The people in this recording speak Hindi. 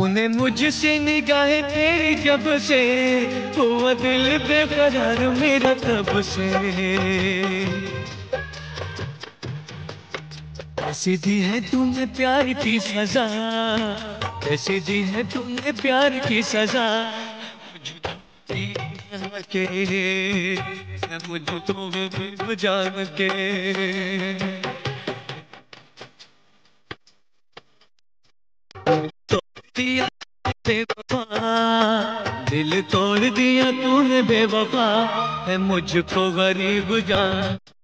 तूने मुझसे निगाहें फेरी जब से, हुआ दिल बेकरार मेरा तब से। कैसी दी है तुमने प्यार की सजा, कैसी दी है तुमने प्यार की सजा। मुझे तुम्हें जान के दिया बेवफा, दिल तोड़ दिया तूने बेवफा, है मुझको गरीब जान।